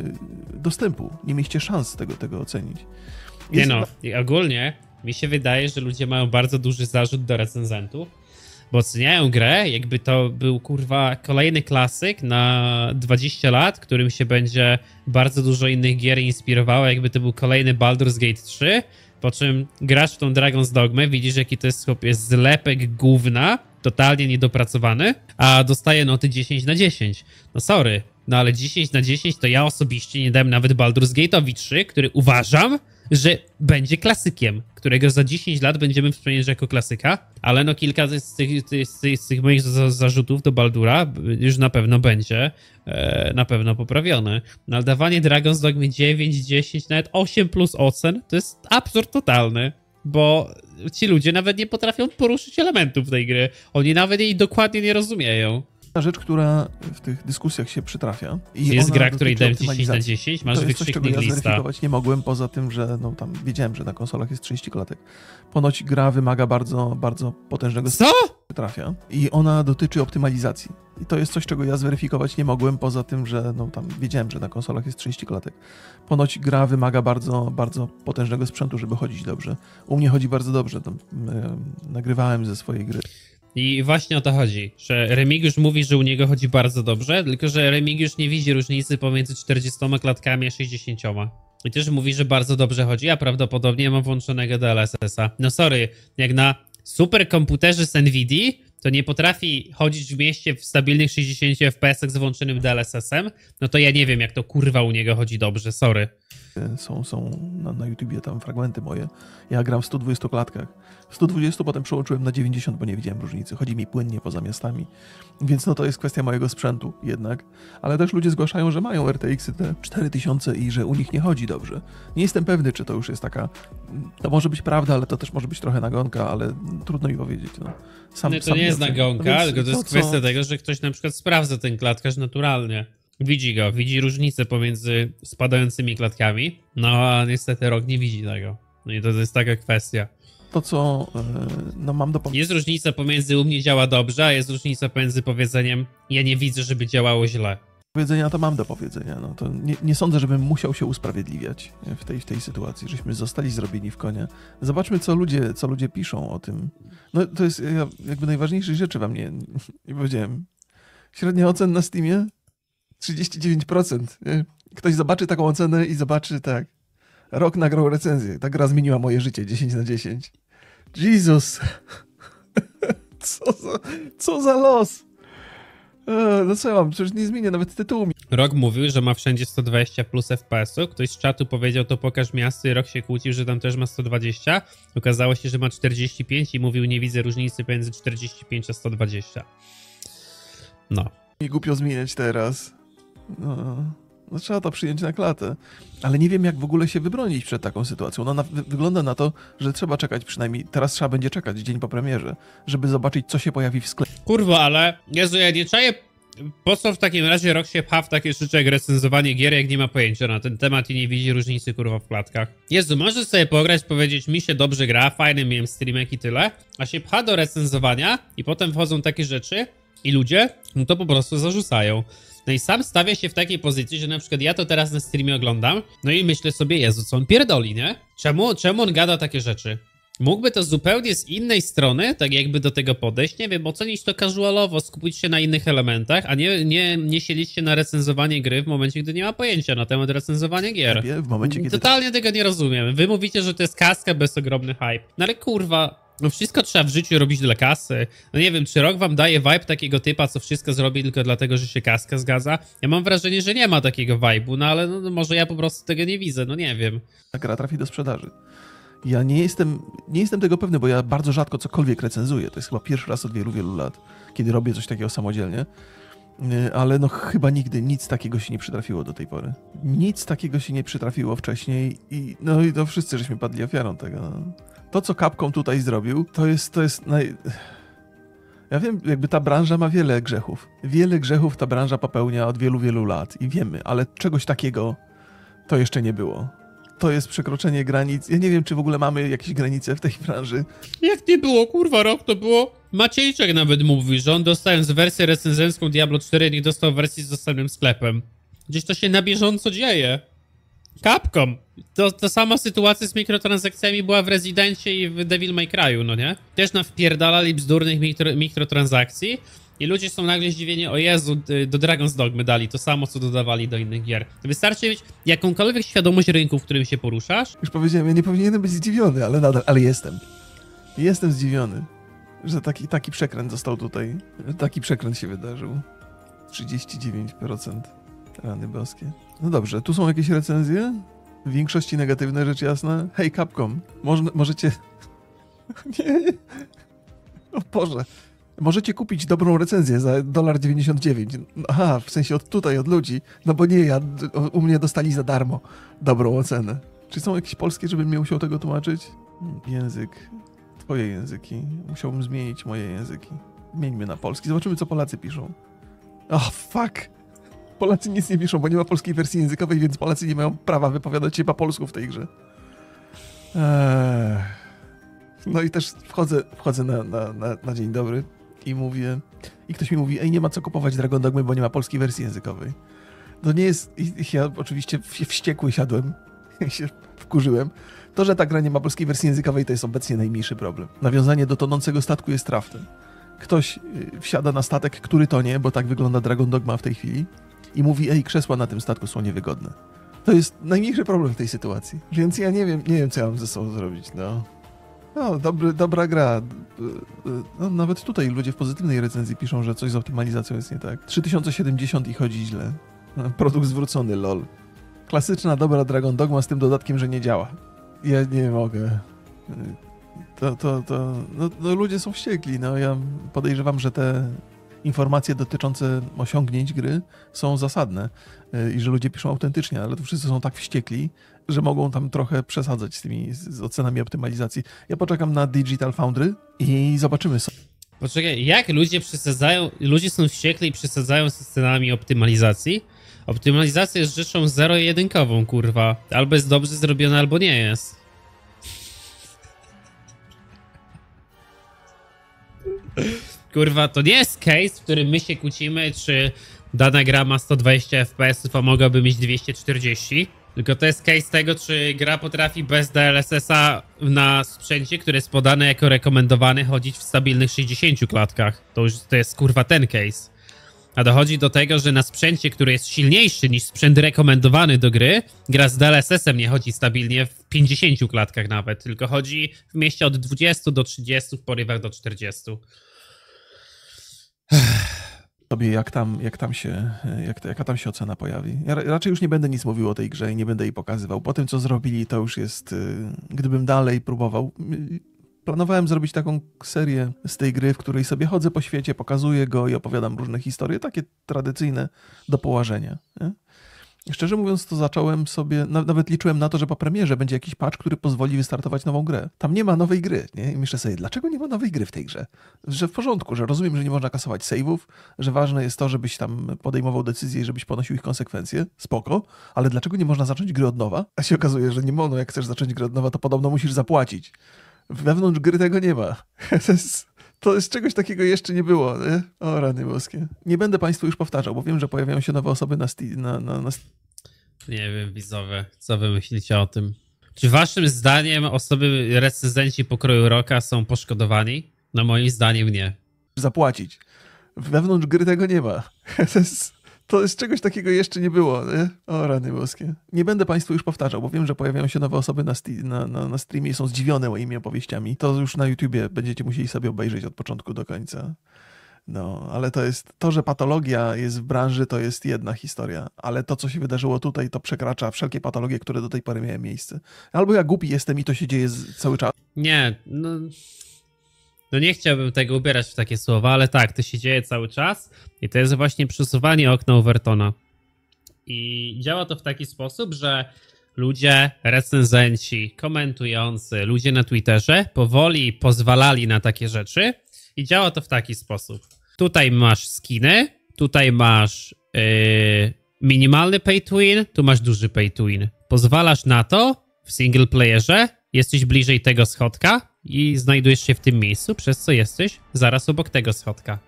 y, dostępu, nie mieliście szans tego, tego ocenić. Nie Jest no, i ogólnie mi się wydaje, że ludzie mają bardzo duży zarzut do recenzentów, bo oceniają grę, jakby to był, kurwa, kolejny klasyk na dwadzieścia lat, którym się będzie bardzo dużo innych gier inspirowało, jakby to był kolejny Baldur's Gate trzy, po czym grasz w tą Dragon's Dogmę, widzisz, jaki to jest, chłopie, zlepek gówna, totalnie niedopracowany, a dostaje noty dziesięć na dziesięć. No sorry, no ale dziesięć na dziesięć to ja osobiście nie dałem nawet Baldur's Gate'owi trzy, który uważam, że będzie klasykiem, którego za dziesięć lat będziemy wspominać jako klasyka, ale no kilka z tych, z tych, z tych moich za zarzutów do Baldura już na pewno będzie e, na pewno poprawione. No ale dawanie Dragon's Dogmy dziewięć, dziesięć, nawet osiem plus ocen to jest absurd totalny, bo ci ludzie nawet nie potrafią poruszyć elementów tej gry. Oni nawet jej dokładnie nie rozumieją. rzecz, która w tych dyskusjach się przytrafia. I jest ona gra, której dotyczy dałem dziesięć na dziesięć, masz to jest coś, czego wykrzyknik ja lista. zweryfikować nie mogłem, poza tym, że no, tam wiedziałem, że na konsolach jest trzydzieści klatek. Ponoć gra wymaga bardzo, bardzo potężnego Co? trafia i ona dotyczy optymalizacji. I to jest coś, czego ja zweryfikować nie mogłem, poza tym, że no, tam wiedziałem, że na konsolach jest trzydzieści klatek. Ponoć gra wymaga bardzo, bardzo potężnego sprzętu, żeby chodzić dobrze. U mnie chodzi bardzo dobrze. Tam, yy, nagrywałem ze swojej gry. I właśnie o to chodzi, że Remigiusz mówi, że u niego chodzi bardzo dobrze, tylko że Remigiusz nie widzi różnicy pomiędzy czterdziestoma klatkami a sześćdziesięcioma. I też mówi, że bardzo dobrze chodzi, a prawdopodobnie mam włączonego D L S S-a. No sorry, jak na superkomputerze z Nvidia, to nie potrafi chodzić w mieście w stabilnych sześćdziesięciu F P S-ach z włączonym D L S S-em, no to ja nie wiem, jak to kurwa u niego chodzi dobrze, sorry. Są, są na, na YouTubie tam fragmenty moje. Ja gram w stu dwudziestu klatkach. W stu dwudziestu potem przełączyłem na dziewięćdziesiąt, bo nie widziałem różnicy. Chodzi mi płynnie poza miastami. Więc no to jest kwestia mojego sprzętu jednak. Ale też ludzie zgłaszają, że mają R T X-y te cztery tysiące i że u nich nie chodzi dobrze. Nie jestem pewny, czy to już jest taka... To może być prawda, ale to też może być trochę nagonka, ale trudno mi powiedzieć. No. Sam, Nie, to sam nie jest oceniam. nagonka, No tylko to jest co? kwestia tego, że ktoś na przykład sprawdza ten klatkarz naturalnie. Widzi go, widzi różnicę pomiędzy spadającymi klatkami, no a niestety rok nie widzi tego. No i to jest taka kwestia. To, co yy, no, mam do powiedzenia. Jest różnica pomiędzy u mnie działa dobrze, a jest różnica pomiędzy powiedzeniem ja nie widzę, żeby działało źle. Powiedzenia to mam do powiedzenia. No to nie, nie sądzę, żebym musiał się usprawiedliwiać w tej, w tej sytuacji, żeśmy zostali zrobieni w konia. Zobaczmy, co ludzie, co ludzie piszą o tym. No to jest ja, jakby najważniejszej rzeczy wam nie, nie powiedziałem. Średnia ocen na Steamie trzydzieści dziewięć procent. Nie? Ktoś zobaczy taką ocenę i zobaczy tak. Rok nagrał recenzję. Ta gra zmieniła moje życie. dziesięć na dziesięć. Jezus. co, za, co za los. E, no co ja mam? Przecież nie zmienię nawet tytułu. Rok mówił, że ma wszędzie sto dwadzieścia plus F P S-u. Ktoś z czatu powiedział, to pokaż miasto i Rok się kłócił, że tam też ma sto dwadzieścia. Okazało się, że ma czterdzieści pięć i mówił, nie widzę różnicy pomiędzy czterdzieści pięć a sto dwadzieścia. No. Nie głupio zmieniać teraz. No, no trzeba to przyjąć na klatę. Ale nie wiem, jak w ogóle się wybronić przed taką sytuacją. No na, wygląda na to, że trzeba czekać przynajmniej, teraz trzeba będzie czekać dzień po premierze, żeby zobaczyć, co się pojawi w sklepie. Kurwa, ale Jezu, ja nie czaję, po co w takim razie rok się pcha w takie rzeczy jak recenzowanie gier, jak nie ma pojęcia na ten temat i nie widzi różnicy, kurwa, w klatkach. Jezu, możesz sobie pograć, powiedzieć, mi się dobrze gra, fajny miałem streamek i tyle, a się pcha do recenzowania i potem wchodzą takie rzeczy i ludzie no to po prostu zarzucają. No i sam stawię się w takiej pozycji, że na przykład ja to teraz na streamie oglądam, no i myślę sobie, Jezu, co on pierdoli, nie? Czemu, czemu on gada takie rzeczy? Mógłby to zupełnie z innej strony, tak jakby do tego podejść, nie wiem, ocenić to casualowo, skupić się na innych elementach, a nie, nie, nie siedzieć się na recenzowanie gry w momencie, gdy nie ma pojęcia na temat recenzowania gier. W momencie, kiedy... Totalnie tego nie rozumiem. Wy mówicie, że to jest kaska bez ogromny hype. No ale kurwa, no wszystko trzeba w życiu robić dla kasy. No nie wiem, czy rok wam daje vibe takiego typa, co wszystko zrobi tylko dlatego, że się kaska zgadza? Ja mam wrażenie, że nie ma takiego vibe'u, no ale no, może ja po prostu tego nie widzę, no nie wiem. Ta gra trafi do sprzedaży. Ja nie jestem, nie jestem tego pewny, bo ja bardzo rzadko cokolwiek recenzuję. To jest chyba pierwszy raz od wielu, wielu lat, kiedy robię coś takiego samodzielnie. Ale no chyba nigdy nic takiego się nie przytrafiło do tej pory. Nic takiego się nie przytrafiło wcześniej i no i to wszyscy żeśmy padli ofiarą tego. No. To, co Capcom tutaj zrobił, to jest, to jest naj... Ja wiem, jakby ta branża ma wiele grzechów. Wiele grzechów ta branża popełnia od wielu, wielu lat i wiemy, ale czegoś takiego to jeszcze nie było. To jest przekroczenie granic. Ja nie wiem, czy w ogóle mamy jakieś granice w tej branży. Jak nie było, kurwa, rok to było. Maciejczak nawet mówi, że on dostając wersję recenzencką Diablo cztery nie dostał wersji z dostępnym sklepem. Gdzieś to się na bieżąco dzieje. Capcom. To, to sama sytuacja z mikrotransakcjami była w Residencie i w Devil May Cry'u, no nie? Też nawpierdalali bzdurnych mikro, mikrotransakcji i ludzie są nagle zdziwieni, o Jezu, do Dragon's Dogmy dali to samo, co dodawali do innych gier. To wystarczy mieć jakąkolwiek świadomość rynku, w którym się poruszasz. Już powiedziałem, ja nie powinienem być zdziwiony, ale nadal, ale jestem. Jestem zdziwiony, że taki, taki przekręt został tutaj, że taki przekręt się wydarzył. trzydzieści dziewięć procent. Rany boskie. No dobrze, tu są jakieś recenzje? W większości negatywne, rzecz jasna. Hej, Capcom, można, możecie... nie, nie. O Boże. Możecie kupić dobrą recenzję za jeden dziewięćdziesiąt dziewięć. Aha, w sensie od tutaj, od ludzi. No bo nie, ja, u mnie dostali za darmo dobrą ocenę. Czy są jakieś polskie, żebym nie musiał tego tłumaczyć? Język. Twoje języki. Musiałbym zmienić moje języki. Zmieńmy na polski. Zobaczymy, co Polacy piszą. Oh, fuck. Polacy nic nie piszą, bo nie ma polskiej wersji językowej, więc Polacy nie mają prawa wypowiadać się po polsku w tej grze. Eee. No i też wchodzę, wchodzę na, na, na, na dzień dobry i mówię... I ktoś mi mówi, ej, nie ma co kupować Dragon Dogmy, bo nie ma polskiej wersji językowej. To nie jest... I ja oczywiście wściekły siadłem, się wkurzyłem. To, że ta gra nie ma polskiej wersji językowej, to jest obecnie najmniejszy problem. Nawiązanie do tonącego statku jest trafne. Ktoś wsiada na statek, który tonie, bo tak wygląda Dragon Dogma w tej chwili, i mówi, ej, krzesła na tym statku są niewygodne. To jest najmniejszy problem w tej sytuacji. Więc ja nie wiem, nie wiem, co ja mam ze sobą zrobić, no. No, dobry, dobra gra. No, nawet tutaj ludzie w pozytywnej recenzji piszą, że coś z optymalizacją jest nie tak. trzy tysiące siedemdziesiąt i chodzi źle. Produkt zwrócony, lol. Klasyczna, dobra Dragon Dogma z tym dodatkiem, że nie działa. Ja nie mogę. To, to, to... No, no ludzie są wściekli, no. Ja podejrzewam, że te informacje dotyczące osiągnięć gry są zasadne i że ludzie piszą autentycznie, ale to wszyscy są tak wściekli, że mogą tam trochę przesadzać z tymi z ocenami optymalizacji. Ja poczekam na Digital Foundry i zobaczymy. Poczekaj, jak ludzie przesadzają, ludzie są wściekli i przesadzają z cenami optymalizacji? Optymalizacja jest rzeczą zero-jedynkową, kurwa. Albo jest dobrze zrobiona, albo nie jest. Kurwa, to nie jest case, w którym my się kłócimy, czy dana gra ma sto dwadzieścia F P S ów, a mogłaby mieć dwieście czterdzieści. Tylko to jest case tego, czy gra potrafi bez D L S S a na sprzęcie, który jest podany jako rekomendowany, chodzić w stabilnych sześćdziesięciu klatkach. To już to jest kurwa ten case. A dochodzi do tego, że na sprzęcie, który jest silniejszy niż sprzęt rekomendowany do gry, gra z D L S S em nie chodzi stabilnie w pięćdziesięciu klatkach nawet, tylko chodzi w mieście od dwudziestu do trzydziestu, w porywach do czterdziestu. Sobie jak tam, jak tam się, jak, jaka tam się ocena pojawi. Ja raczej już nie będę nic mówił o tej grze i nie będę jej pokazywał. Po tym, co zrobili, to już jest, gdybym dalej próbował, Planowałem zrobić taką serię z tej gry, w której sobie chodzę po świecie, pokazuję go i opowiadam różne historie, takie tradycyjne do połażenia. Nie? Szczerze mówiąc, to zacząłem sobie, nawet liczyłem na to, że po premierze będzie jakiś patch, który pozwoli wystartować nową grę. Tam nie ma nowej gry, nie? I myślę sobie, dlaczego nie ma nowej gry w tej grze? Że w porządku, że rozumiem, że nie można kasować save'ów, że ważne jest to, żebyś tam podejmował decyzje i żebyś ponosił ich konsekwencje, spoko, ale dlaczego nie można zacząć gry od nowa? A się okazuje, że nie można, jak chcesz zacząć grę od nowa, to podobno musisz zapłacić. Wewnątrz gry tego nie ma. To jest... To jest czegoś takiego jeszcze nie było, nie? O, rany boskie. Nie będę Państwu już powtarzał, bo wiem, że pojawiają się nowe osoby na sti- na, na, na... Nie wiem, widzowie, co wy myślicie o tym? Czy waszym zdaniem osoby, recenzenci pokroju Rocka są poszkodowani? No moim zdaniem nie. Zapłacić. Wewnątrz gry tego nie ma. To jest... To jest czegoś takiego jeszcze nie było, nie? O, rany boskie. Nie będę Państwu już powtarzał, bo wiem, że pojawiają się nowe osoby na, sti- na, na, na streamie i są zdziwione moimi opowieściami. To już na YouTubie będziecie musieli sobie obejrzeć od początku do końca. No, ale to jest... To, że patologia jest w branży, to jest jedna historia. Ale to, co się wydarzyło tutaj, to przekracza wszelkie patologie, które do tej pory miały miejsce. Albo ja głupi jestem i to się dzieje z, cały czas. Nie, no... No nie chciałbym tego ubierać w takie słowa, ale tak, to się dzieje cały czas i to jest właśnie przesuwanie okna Overtona. I działa to w taki sposób, że ludzie, recenzenci, komentujący, ludzie na Twitterze powoli pozwalali na takie rzeczy i działa to w taki sposób. Tutaj masz skiny, tutaj masz yy, minimalny pay to win, tu masz duży pay to win. Pozwalasz na to w single playerze, jesteś bliżej tego schodka i znajdujesz się w tym miejscu, przez co jesteś zaraz obok tego schodka.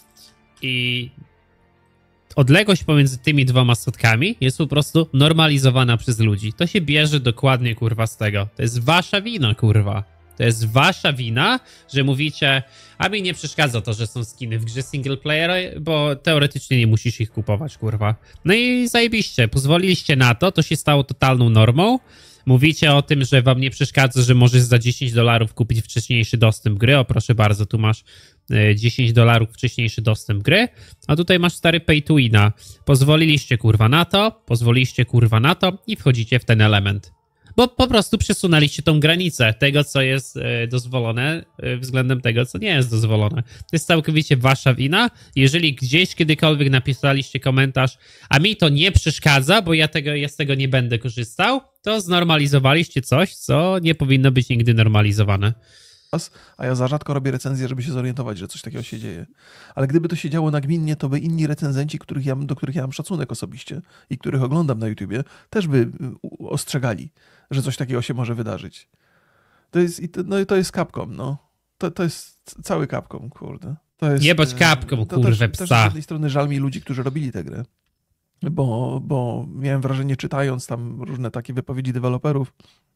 I odległość pomiędzy tymi dwoma schodkami jest po prostu normalizowana przez ludzi. To się bierze dokładnie, kurwa, z tego. To jest wasza wina, kurwa. To jest wasza wina, że mówicie, a mi nie przeszkadza to, że są skiny w grze single player, bo teoretycznie nie musisz ich kupować, kurwa. No i zajebiście, pozwoliliście na to, to się stało totalną normą. Mówicie o tym, że wam nie przeszkadza, że możesz za dziesięć dolarów kupić wcześniejszy dostęp gry. O, proszę bardzo, tu masz dziesięć dolarów wcześniejszy dostęp gry, a tutaj masz stary pay to wina. Pozwoliliście, kurwa, na to, pozwoliliście, kurwa, na to i wchodzicie w ten element. Bo po prostu przesunęliście tą granicę tego, co jest e, dozwolone e, względem tego, co nie jest dozwolone. To jest całkowicie wasza wina. Jeżeli gdzieś kiedykolwiek napisaliście komentarz, a mi to nie przeszkadza, bo ja, tego, ja z tego nie będę korzystał, to znormalizowaliście coś, co nie powinno być nigdy normalizowane. A ja za rzadko robię recenzję, żeby się zorientować, że coś takiego się dzieje. Ale gdyby to się działo nagminnie, to by inni recenzenci, których ja, do których ja mam szacunek osobiście i których oglądam na YouTubie, też by ostrzegali, że coś takiego się może wydarzyć. To jest, no, to jest Capcom, no. To, to jest cały Capcom, kurde. To jest, Jebać Capcom, to kurwę, też, psa. też z jednej strony żal mi ludzi, którzy robili tę grę. Bo, bo miałem wrażenie, czytając tam różne takie wypowiedzi deweloperów,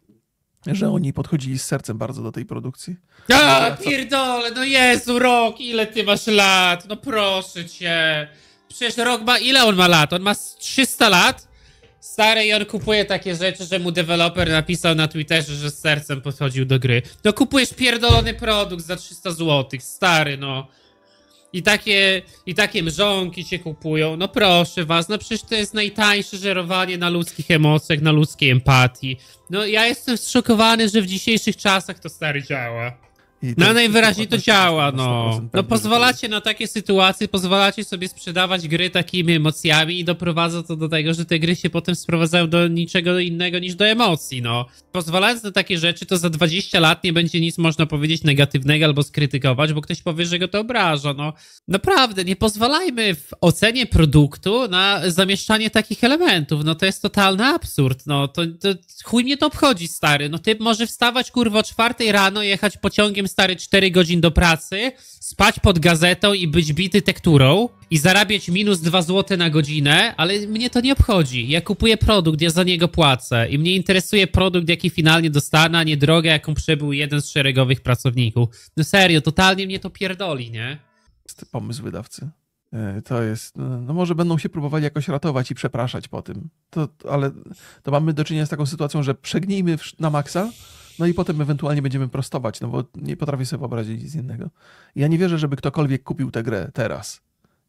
że oni podchodzili z sercem bardzo do tej produkcji. A, pierdole, no Jezu, Rok, ile ty masz lat? No proszę cię. Przecież Rok ma, ile on ma lat? On ma trzysta lat? Stary, i on kupuje takie rzeczy, że mu deweloper napisał na Twitterze, że z sercem podchodził do gry. No kupujesz pierdolony produkt za trzysta złotych, stary, no. I takie, i takie mrzonki cię kupują. No proszę was, no przecież to jest najtańsze żerowanie na ludzkich emocjach, na ludzkiej empatii. No ja jestem zszokowany, że w dzisiejszych czasach to, stary, działa. No najwyraźniej to działa, no. No pozwalacie na takie sytuacje, pozwalacie sobie sprzedawać gry takimi emocjami i doprowadza to do tego, że te gry się potem sprowadzają do niczego innego niż do emocji, no. Pozwalając na takie rzeczy, to za dwadzieścia lat nie będzie nic można powiedzieć negatywnego albo skrytykować, bo ktoś powie, że go to obraża, no. Naprawdę, nie pozwalajmy w ocenie produktu na zamieszczanie takich elementów, no to jest totalny absurd, no. To, to chuj mnie to obchodzi, stary, no ty może wstawać, kurwa, o czwartej rano, jechać pociągiem, stary, cztery godzin do pracy, spać pod gazetą i być bity tekturą i zarabiać minus dwa złote na godzinę, ale mnie to nie obchodzi. Ja kupuję produkt, ja za niego płacę i mnie interesuje produkt, jaki finalnie dostanę, a nie drogę, jaką przebył jeden z szeregowych pracowników. No serio, totalnie mnie to pierdoli, nie? Pomysł wydawcy. To jest, no może będą się próbowali jakoś ratować i przepraszać po tym. To, ale to mamy do czynienia z taką sytuacją, że przegnijmy na maksa, no i potem ewentualnie będziemy prostować, no bo nie potrafię sobie wyobrazić nic innego. Ja nie wierzę, żeby ktokolwiek kupił tę grę teraz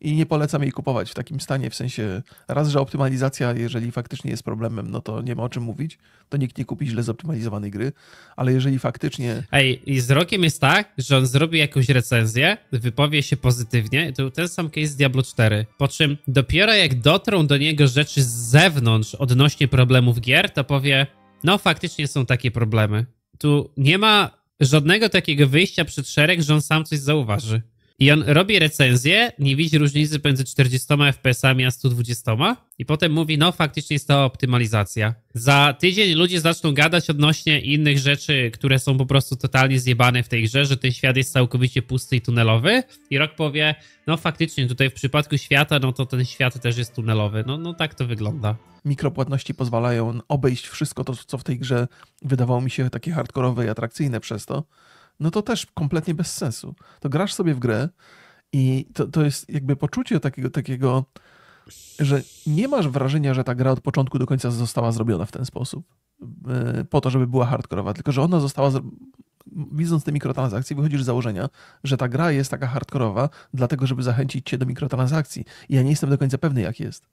I nie polecam jej kupować w takim stanie, w sensie raz, że optymalizacja, jeżeli faktycznie jest problemem, no to nie ma o czym mówić, to nikt nie kupi źle zoptymalizowanej gry, ale jeżeli faktycznie... Ej, i z Rokiem jest tak, że on zrobi jakąś recenzję, wypowie się pozytywnie, to ten sam case z Diablo cztery, po czym dopiero jak dotrą do niego rzeczy z zewnątrz odnośnie problemów gier, to powie, no faktycznie są takie problemy. Tu nie ma żadnego takiego wyjścia przed szereg, że on sam coś zauważy. I on robi recenzję, nie widzi różnicy między czterdziestoma F P S-ami a sto dwudziestoma i potem mówi, no faktycznie jest to optymalizacja. Za tydzień ludzie zaczną gadać odnośnie innych rzeczy, które są po prostu totalnie zjebane w tej grze, że ten świat jest całkowicie pusty i tunelowy i Rok powie, no faktycznie tutaj w przypadku świata, no to ten świat też jest tunelowy. No, no tak to wygląda. Mikropłatności pozwalają obejść wszystko to, co w tej grze wydawało mi się takie hardkorowe i atrakcyjne przez to. No to też kompletnie bez sensu. To grasz sobie w grę i to, to jest jakby poczucie takiego, takiego, że nie masz wrażenia, że ta gra od początku do końca została zrobiona w ten sposób, yy, po to, żeby była hardkorowa, tylko że ona została, zro... widząc te mikrotransakcje, wychodzisz z założenia, że ta gra jest taka hardkorowa, dlatego żeby zachęcić cię do mikrotransakcji. I ja nie jestem do końca pewny, jak jest.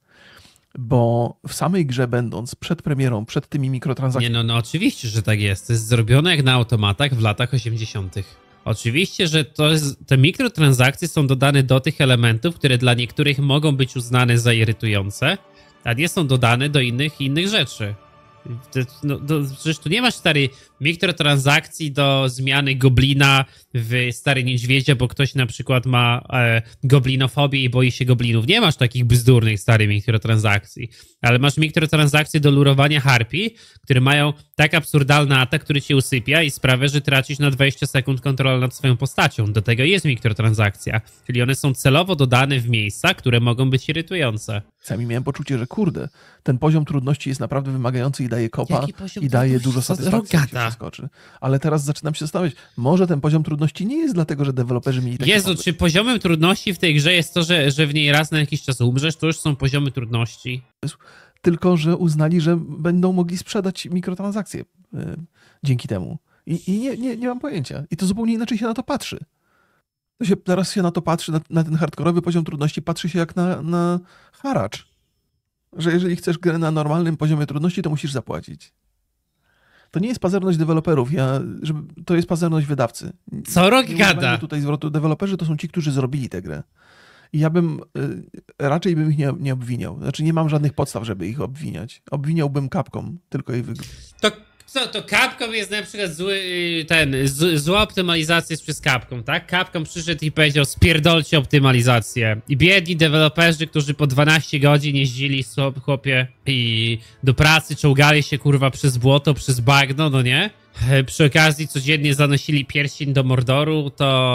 Bo w samej grze będąc, przed premierą, przed tymi mikrotransakcjami... Nie, no, no oczywiście, że tak jest. To jest zrobione jak na automatach w latach osiemdziesiątych. Oczywiście, że to jest, te mikrotransakcje są dodane do tych elementów, które dla niektórych mogą być uznane za irytujące, a nie są dodane do innych innych rzeczy. To, no, to, przecież tu nie masz starej mikrotransakcji do zmiany goblina w Stary Niedźwiedzia, bo ktoś na przykład ma e, goblinofobię i boi się goblinów. Nie masz takich bzdurnych starych mikrotransakcji, ale masz mikrotransakcje do lurowania harpii, które mają tak absurdalny atak, który cię usypia i sprawia, że tracisz na dwadzieścia sekund kontrolę nad swoją postacią. Do tego jest mikrotransakcja, czyli one są celowo dodane w miejsca, które mogą być irytujące. Sami miałem poczucie, że kurde, ten poziom trudności jest naprawdę wymagający i daje kopa i daje dużo satysfakcji, jak się przeskoczy. Ale teraz zaczynam się zastanawiać, może ten poziom trudności nie jest dlatego, że deweloperzy mieli takie Jezu, pomysły. Czy poziomem trudności w tej grze jest to, że, że w niej raz na jakiś czas umrzesz, to już są poziomy trudności. Tylko, że uznali, że będą mogli sprzedać mikrotransakcje yy, dzięki temu. I, i nie, nie, nie mam pojęcia. I to zupełnie inaczej się na to patrzy. To się, teraz się na to patrzy, na, na ten hardkorowy poziom trudności patrzy się jak na, na haracz. Że jeżeli chcesz grę na normalnym poziomie trudności, to musisz zapłacić. To nie jest pazerność deweloperów, ja, żeby, to jest pazerność wydawcy. Co Rok nie gada? Tutaj zwrotu. Deweloperzy to są ci, którzy zrobili tę grę. I ja bym, y, raczej bym ich nie, nie obwiniał. Znaczy nie mam żadnych podstaw, żeby ich obwiniać. Obwiniałbym Capcom, tylko i wygląd. To co, to Capcom jest na przykład zły, ten, z, zła optymalizacja jest przez Capcom, tak? Capcom przyszedł i powiedział, spierdolcie optymalizację. I biedni deweloperzy, którzy po dwanaście godzin jeździli sobie, chłopie, i do pracy czołgali się, kurwa, przez błoto, przez bagno, no nie? Przy okazji codziennie zanosili pierścień do Mordoru,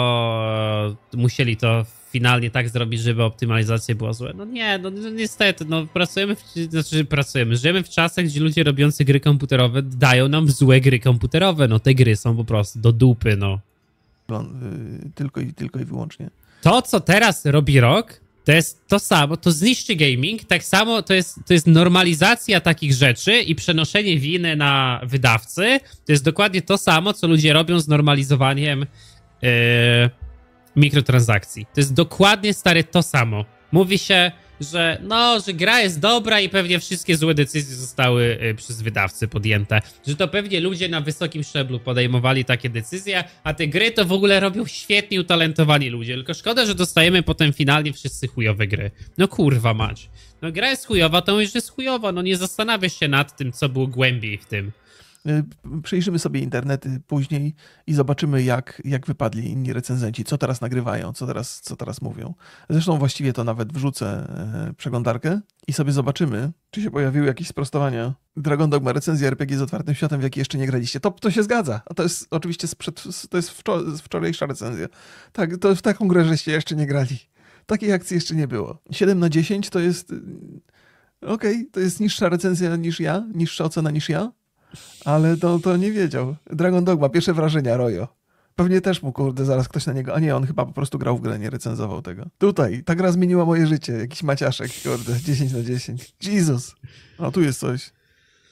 to musieli to finalnie tak zrobić, żeby optymalizacja była zła. No nie, no, no niestety, no pracujemy, w, znaczy pracujemy, żyjemy w czasach, gdzie ludzie robiący gry komputerowe dają nam złe gry komputerowe, no te gry są po prostu do dupy, no. Tylko i, tylko i wyłącznie. To, co teraz robi Rok, to jest to samo, to zniszczy gaming, tak samo to jest, to jest normalizacja takich rzeczy i przenoszenie winy na wydawcy, to jest dokładnie to samo, co ludzie robią z normalizowaniem yy, mikrotransakcji. To jest dokładnie, stary, to samo. Mówi się, że no, że gra jest dobra i pewnie wszystkie złe decyzje zostały y, przez wydawcy podjęte. Że to pewnie ludzie na wysokim szczeblu podejmowali takie decyzje, a te gry to w ogóle robią świetnie utalentowani ludzie. Tylko szkoda, że dostajemy potem finalnie wszyscy chujowe gry. No kurwa mać. No gra jest chujowa, to już jest chujowa. No nie zastanawiasz się nad tym, co było głębiej w tym. Przejrzymy sobie internety później i zobaczymy, jak, jak wypadli inni recenzenci, co teraz nagrywają, co teraz, co teraz mówią. Zresztą właściwie to nawet wrzucę przeglądarkę i sobie zobaczymy, czy się pojawiły jakieś sprostowania. Dragon Dogma, recenzja er pe gie z otwartym światem, w jakiej jeszcze nie graliście. To, to się zgadza. A to jest oczywiście sprzed, to jest wczor- wczorajsza recenzja. Tak, to w taką grę żeście jeszcze nie grali. Takiej akcji jeszcze nie było. siedem na dziesięć to jest... Okej, okay, to jest niższa recenzja niż ja, niższa ocena niż ja. Ale to, to nie wiedział. Dragon Dogma, pierwsze wrażenia, Rojo. Pewnie też mu, kurde, zaraz ktoś na niego... A nie, on chyba po prostu grał w grę, nie recenzował tego. Tutaj, ta gra zmieniła moje życie. Jakiś maciaszek, kurde, dziesięć na dziesięć. Jezus. O, tu jest coś.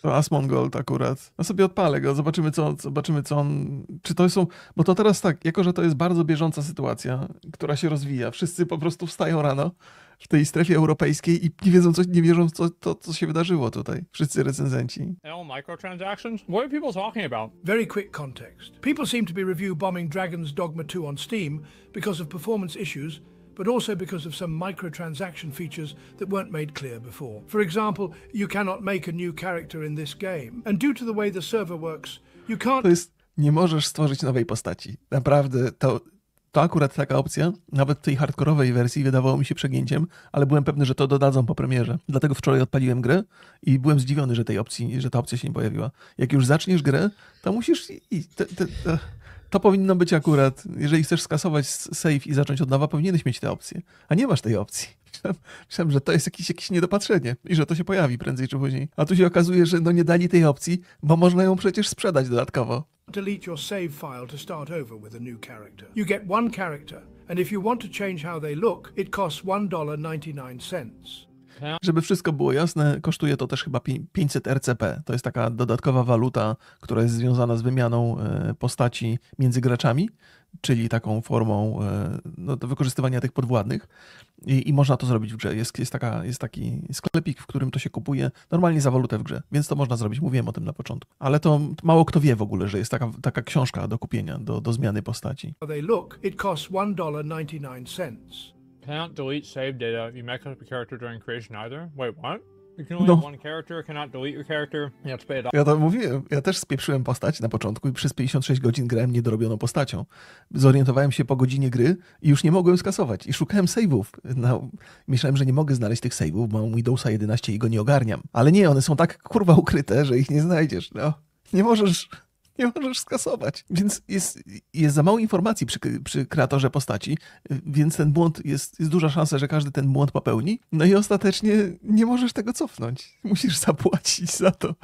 To Asmongold akurat. No sobie odpalę go, zobaczymy co, zobaczymy co on... Czy to są... Bo to teraz tak, jako że to jest bardzo bieżąca sytuacja, która się rozwija. Wszyscy po prostu wstają rano w tej strefie europejskiej i nie wiedzą, co, nie wierzą w co, to, co się wydarzyło tutaj. Wszyscy recenzenci. L microtransactions? What are people talking about? Very quick context. People seem to be review bombing Dragon's Dogma two on Steam because of performance issues, but also because of some microtransaction features that weren't made clear before. For example, you cannot make a new character in this game, and due to the way the server works, you can't... To jest... Nie możesz stworzyć nowej postaci. Naprawdę, to... To akurat taka opcja, nawet w tej hardkorowej wersji wydawało mi się przegięciem, ale byłem pewny, że to dodadzą po premierze. Dlatego wczoraj odpaliłem grę i byłem zdziwiony, że tej opcji, że ta opcja się nie pojawiła. Jak już zaczniesz grę, to musisz i te, te, te, to powinno być akurat, jeżeli chcesz skasować save i zacząć od nowa, powinieneś mieć tę opcję, a nie masz tej opcji. Myślałem, myślałem, że to jest jakieś, jakieś niedopatrzenie i że to się pojawi prędzej czy później. A tu się okazuje, że no nie dali tej opcji, bo można ją przecież sprzedać dodatkowo. delete your save file to start over with a new character. You get one character, and if you want to change how they look, it costs one dollar ninety-nine cents. Żeby wszystko było jasne, kosztuje to też chyba pięćset R C P. To jest taka dodatkowa waluta, która jest związana z wymianą postaci między graczami, czyli taką formą no, do wykorzystywania tych podwładnych. I, i można to zrobić w grze. Jest, jest, taka, jest taki sklepik, w którym to się kupuje normalnie za walutę w grze, więc to można zrobić. Mówiłem o tym na początku. Ale to mało kto wie w ogóle, że jest taka, taka książka do kupienia, do, do zmiany postaci. How they look, it costs one dollar ninety-nine cents. Cannot delete save data if you make up a character during creation either. Wait, what? You can only no. have one character, cannot delete your character, you have to pay it off. Ja to mówiłem, ja też spieprzyłem postać na początku i przez pięćdziesiąt sześć godzin grałem niedorobioną postacią. Zorientowałem się po godzinie gry i już nie mogłem skasować. I szukałem save'ów. No, myślałem, że nie mogę znaleźć tych save'ów, bo mam Windowsa jedenaście i go nie ogarniam. Ale nie, one są tak kurwa ukryte, że ich nie znajdziesz. No, nie możesz... Nie możesz skasować. Więc jest, jest za mało informacji przy, przy kreatorze postaci, więc ten błąd, jest, jest duża szansa, że każdy ten błąd popełni. No i ostatecznie nie możesz tego cofnąć. Musisz zapłacić za to.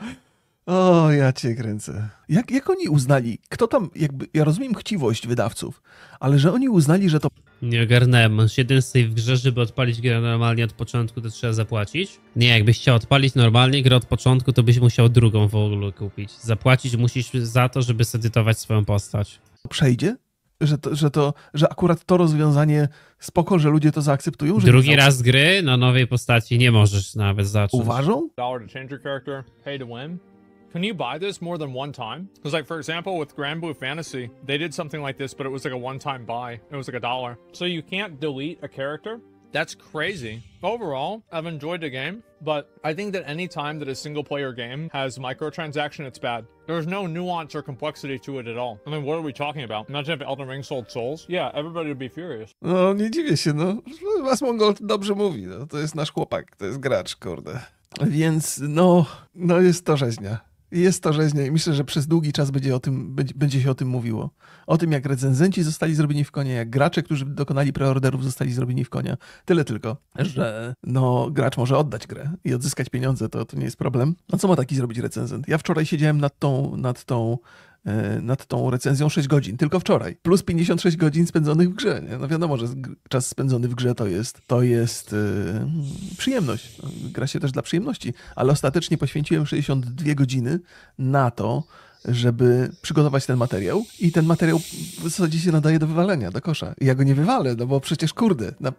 O, ja cię kręcę. Jak, jak oni uznali, kto tam, jakby, ja rozumiem chciwość wydawców, ale że oni uznali, że to... Nie ogarnąłem. Masz jeden save w grze, żeby odpalić grę normalnie od początku, to trzeba zapłacić? Nie, jakbyś chciał odpalić normalnie grę od początku, to byś musiał drugą w ogóle kupić. Zapłacić musisz za to, żeby zedytować swoją postać. Przejdzie? Że to, że to, że akurat to rozwiązanie spoko, że ludzie to zaakceptują? Że Drugi raz gry na nowej postaci nie możesz nawet zacząć. Uważą? Dollar to change your character, pay to win. Can you buy this more than one time? Because like, for example, with Grand Blue Fantasy, they did something like this, but it was like a one-time buy. It was like a dollar. So you can't delete a character? That's crazy. Overall, I've enjoyed the game, but I think that any time that a single-player game has microtransaction, it's bad. There's no nuance or complexity to it at all. I mean, what are we talking about? Imagine if Elden Ring sold souls? Yeah, everybody would be furious. No, nie dziwię się, no. Asmongold dobrze mówi, no. To jest nasz chłopak, to jest gracz, kurde. Więc, no, no jest to rzeźnia. Jest to rzeźnia i myślę, że przez długi czas będzie, o tym, będzie, będzie się o tym mówiło. O tym, jak recenzenci zostali zrobieni w konia, jak gracze, którzy dokonali preorderów, zostali zrobieni w konia. Tyle tylko, że no, gracz może oddać grę i odzyskać pieniądze, to, to nie jest problem. No co ma taki zrobić recenzent? Ja wczoraj siedziałem nad tą, nad tą, yy, nad tą recenzją sześć godzin, tylko wczoraj. Plus pięćdziesiąt sześć godzin spędzonych w grze. Nie? No wiadomo, że czas spędzony w grze to jest, to jest yy, przyjemność. Gra się też dla przyjemności, ale ostatecznie poświęciłem sześćdziesiąt dwie godziny na to, żeby przygotować ten materiał i ten materiał w zasadzie się nadaje do wywalenia, do kosza. I ja go nie wywalę, no bo przecież kurde, na...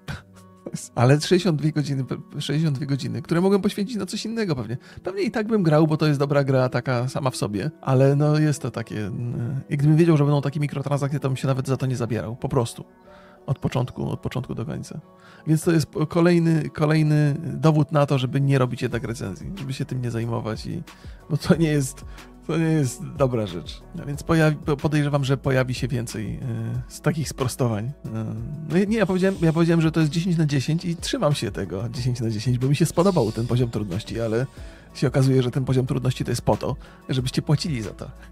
ale sześćdziesiąt dwie godziny, sześćdziesiąt dwie godziny, które mogłem poświęcić na coś innego pewnie. Pewnie i tak bym grał, bo to jest dobra gra taka sama w sobie, ale no jest to takie... I gdybym wiedział, że będą takie mikrotransakcje, to bym się nawet za to nie zabierał. Po prostu. Od początku, od początku do końca. Więc to jest kolejny, kolejny dowód na to, żeby nie robić jednak recenzji, żeby się tym nie zajmować, i, bo to nie jest, to nie jest dobra rzecz. No więc pojawi, podejrzewam, że pojawi się więcej y, z takich sprostowań. Y, no nie, ja powiedziałem, ja powiedziałem, że to jest dziesięć na dziesięć i trzymam się tego dziesięć na dziesięć, bo mi się spodobał ten poziom trudności, ale się okazuje, że ten poziom trudności to jest po to, żebyście płacili za to.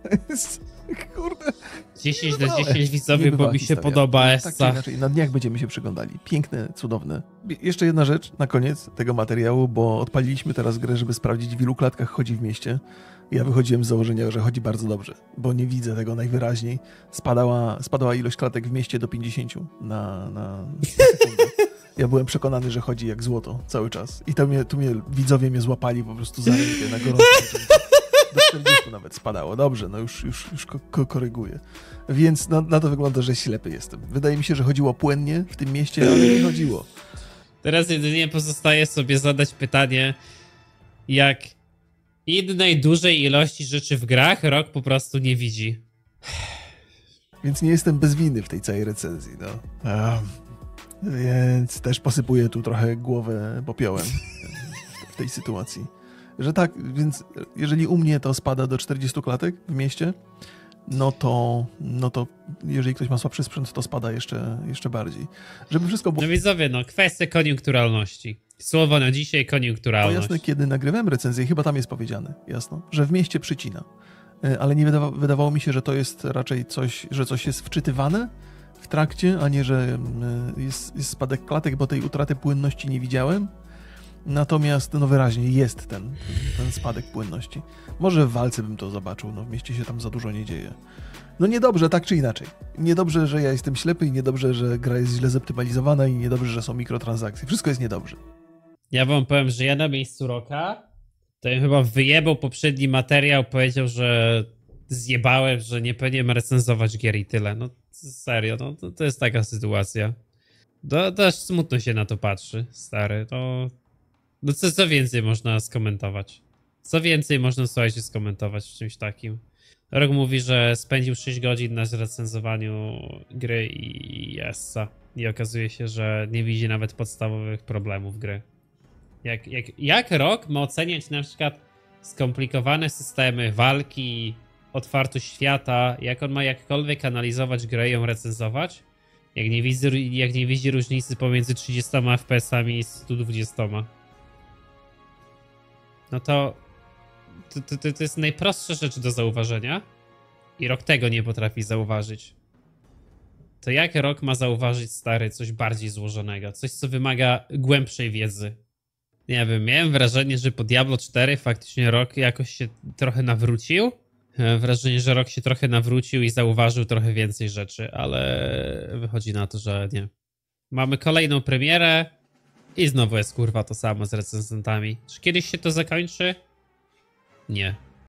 Kurde. dziesięć na dziesięć widzowie, bo mi się historia. Podoba Essa. Tak inaczej, na dniach będziemy się przyglądali. Piękne, cudowne. Jeszcze jedna rzecz na koniec tego materiału, bo odpaliliśmy teraz grę, żeby sprawdzić, w ilu klatkach chodzi w mieście. Ja wychodziłem z założenia, że chodzi bardzo dobrze, bo nie widzę tego najwyraźniej. Spadała, spadała ilość klatek w mieście do pięćdziesięciu na, na sekundę. Ja byłem przekonany, że chodzi jak złoto cały czas. I to mnie, tu mnie widzowie mnie złapali po prostu za rękę na gorąco. Do czterdziestu nawet spadało. Dobrze, no już, już, już ko koryguję. Więc na, na to wygląda, że ślepy jestem. Wydaje mi się, że chodziło płynnie w tym mieście, ale nie chodziło. Teraz jedynie pozostaje sobie zadać pytanie, jak innej dużej ilości rzeczy w grach rok po prostu nie widzi. Więc nie jestem bez winy w tej całej recenzji, no. Um, więc też posypuję tu trochę głowę popiołem w tej sytuacji. Że tak, więc jeżeli u mnie to spada do czterdziestu klatek w mieście, no to, no to jeżeli ktoś ma słabszy sprzęt, to spada jeszcze, jeszcze bardziej. Żeby wszystko było... No widzowie, no kwestia koniunkturalności. Słowo na dzisiaj, No koniunkturalność. jasne, kiedy nagrywałem recenzję, chyba tam jest powiedziane, jasno, że w mieście przycina. Ale nie wydawa wydawało mi się, że to jest raczej coś, że coś jest wczytywane w trakcie, a nie, że jest, jest spadek klatek, bo tej utraty płynności nie widziałem. Natomiast no wyraźnie jest ten, ten spadek płynności. Może w walce bym to zobaczył, no w mieście się tam za dużo nie dzieje. No niedobrze, tak czy inaczej. Niedobrze, że ja jestem ślepy i niedobrze, że gra jest źle zoptymalizowana i niedobrze, że są mikrotransakcje. Wszystko jest niedobrze. Ja wam powiem, że ja na miejscu Roka to ja chyba wyjebał poprzedni materiał, powiedział, że zjebałem, że nie powinienem recenzować gier i tyle. No serio, no to, to jest taka sytuacja. To też smutno się na to patrzy, stary. To... No co, co więcej można skomentować? Co więcej można, słuchajcie, skomentować w czymś takim? Rok mówi, że spędził sześć godzin na zrecenzowaniu gry i jessa. I okazuje się, że nie widzi nawet podstawowych problemów gry. Jak, jak, jak Rok ma oceniać na przykład skomplikowane systemy walki, otwartość świata, jak on ma jakkolwiek analizować grę i ją recenzować, jak nie widzi, jak nie widzi różnicy pomiędzy trzydziestoma F P S-ami i stu dwudziestoma. No to to, to to jest najprostsza rzecz do zauważenia i Rok tego nie potrafi zauważyć. To jak Rok ma zauważyć, stary, coś bardziej złożonego, coś, co wymaga głębszej wiedzy? Nie wiem, miałem wrażenie, że po Diablo cztery faktycznie Rok jakoś się trochę nawrócił. Miałem wrażenie, że Rok się trochę nawrócił i zauważył trochę więcej rzeczy, ale wychodzi na to, że nie. Mamy kolejną premierę i znowu jest kurwa to samo z recenzentami. Czy kiedyś się to zakończy? Nie.